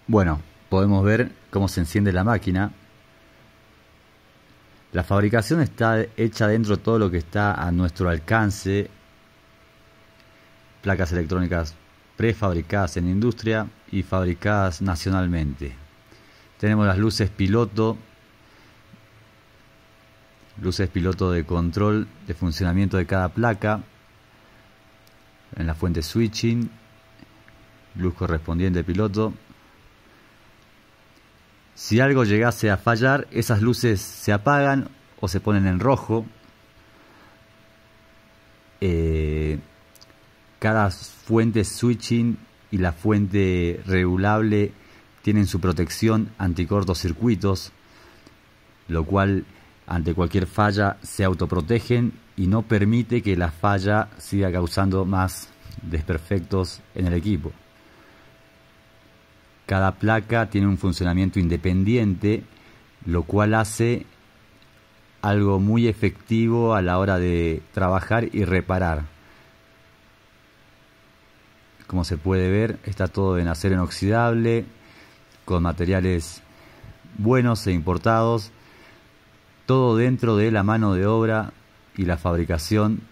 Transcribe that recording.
Bueno, podemos ver cómo se enciende la máquina. La fabricación está hecha dentro de todo lo que está a nuestro alcance. Placas electrónicas prefabricadas en industria y fabricadas nacionalmente. Tenemos las luces piloto de control de funcionamiento de cada placa. En la fuente switching, luz correspondiente piloto. Si algo llegase a fallar, esas luces se apagan o se ponen en rojo. Cada fuente switching y la fuente regulable tienen su protección anticortocircuitos, lo cual ante cualquier falla se autoprotegen y no permite que la falla siga causando más desperfectos en el equipo. Cada placa tiene un funcionamiento independiente, lo cual hace algo muy efectivo a la hora de trabajar y reparar. Como se puede ver, está todo en acero inoxidable, con materiales buenos e importados, todo dentro de la mano de obra y la fabricación